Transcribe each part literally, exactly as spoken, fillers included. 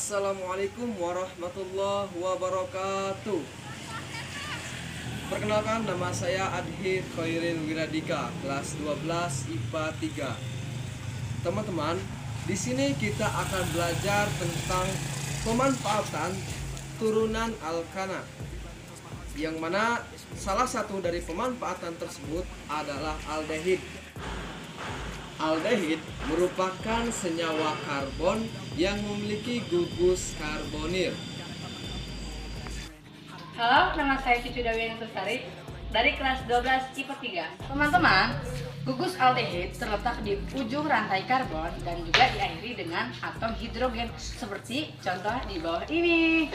Assalamualaikum warahmatullahi wabarakatuh. Perkenalkan, nama saya Adhi Khairil Wiradika, kelas dua belas I P A tiga. Teman-teman, di sini kita akan belajar tentang pemanfaatan turunan alkana, yang mana salah satu dari pemanfaatan tersebut adalah aldehid. Aldehid merupakan senyawa karbon yang memiliki gugus karbonil. Halo, nama saya Cicu Dawi Antasari dari kelas dua belas I P A tiga. Teman-teman, gugus aldehid terletak di ujung rantai karbon dan juga diakhiri dengan atom hidrogen seperti contoh di bawah ini.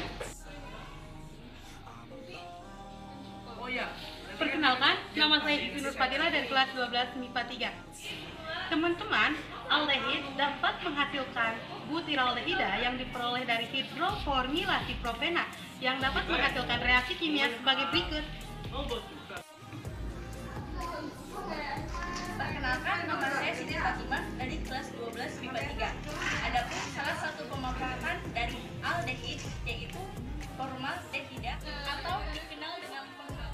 Oh ya, perkenalkan, nama saya Ivi Nur Fadila dari kelas dua belas M I P A tiga. Teman-teman, aldehid dapat menghasilkan butiraldehida yang diperoleh dari hidroformilasi propena yang dapat menghasilkan reaksi kimia sebagai berikut. Perkenalkan, nama saya Siti Fatimah dari kelas dua belas M I P A tiga. Adapun salah satu pemanfaatan dari aldehid yaitu formaldehida atau dikenal dengan formal.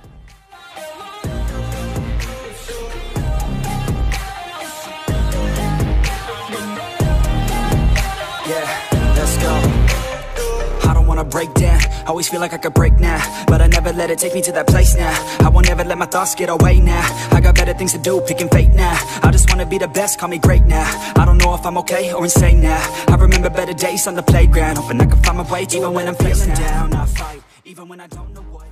Yeah, let's go. I don't wanna break down, always feel like I could break now, but I never let it take me to that place now. I won't ever let my thoughts get away now. I got better things to do, picking fate now. I just wanna be the best, call me great now. I don't know if I'm okay or insane now. I remember better days on the playground, hoping I can find my way even when I'm feeling down. I fight, even when I don't know what.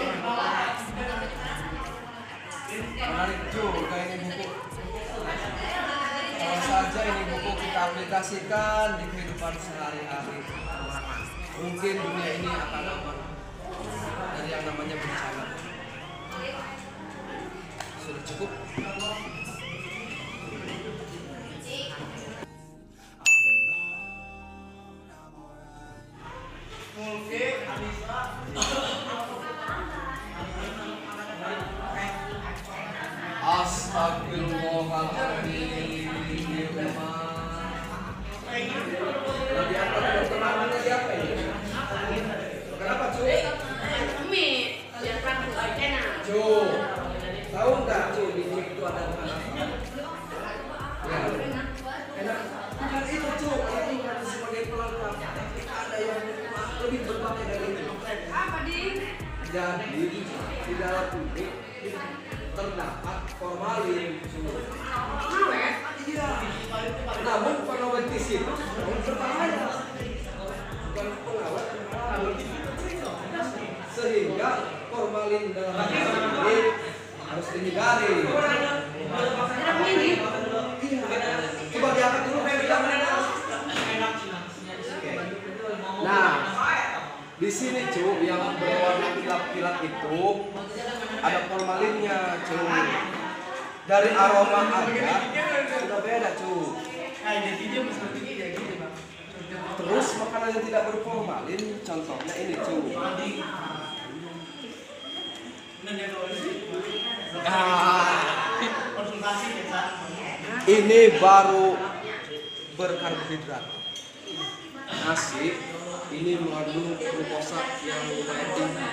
Menarik juga ini buku. Kalau saja ini buku kita aplikasikan di kehidupan sehari-hari, mungkin dunia ini akan aman dari yang namanya bencana. Sudah cukup. Astagfirullahaladzim. Kenapa, Cu? Cu, tahu nggak, Cu, di cek itu ada anak? Ya. Enak. Bukan itu, Cu, itu kan sebagai pelengkap. Ada yang lebih berbahaya dari itu. Apa, Din? Jadi di dalam ini terdapat formalin. Awet? Iya. Namun pengawet itu berbahaya. Bukan pengawet, sehingga formalin dalam ini harus dihindari. Iya. Coba diangkat dulu. Nah, di sini Cu, yang berwarna kilap-kilap itu ada formalinnya, Cu. Dari aroma aja sudah beda, Cu. Terus makanan yang tidak berformalin, contohnya ini, Cu. Ah, ini baru berkarbohidrat. Nasi ini mengandung glukosa yang lumayan tinggi.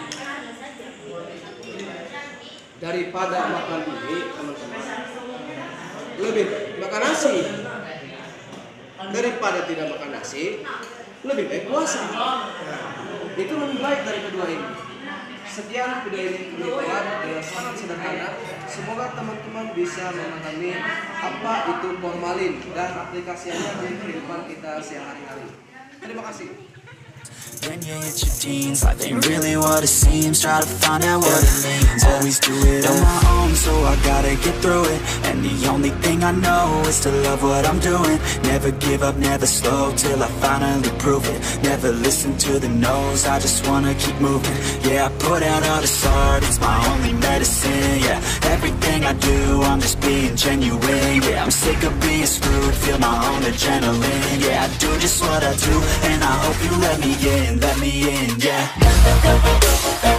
Daripada makan ini, teman-teman, lebih makan nasi. Daripada tidak makan nasi, lebih baik puasa. Nah, itu lebih baik dari kedua ini. Sekian video ini penelitian yang sangat sederhana. Semoga teman-teman bisa memahami apa itu formalin dan aplikasinya di kehidupan kita sehari-hari. Terima kasih. When you hit your teens, life ain't really what it seems. Try to find out what it means. Always do it on my own, so I gotta get through it. And the only thing I know is to love what I'm doing. Never give up, never slow, till I finally prove it. Never listen to the no's, I just wanna keep moving. Yeah, I put out all this art, it's my only medicine. Yeah, everything I do, I'm just being genuine. Yeah, I'm sick of being screwed, feel my own adrenaline. Yeah, I do just what I do, and I hope you let me in. Let me in, yeah.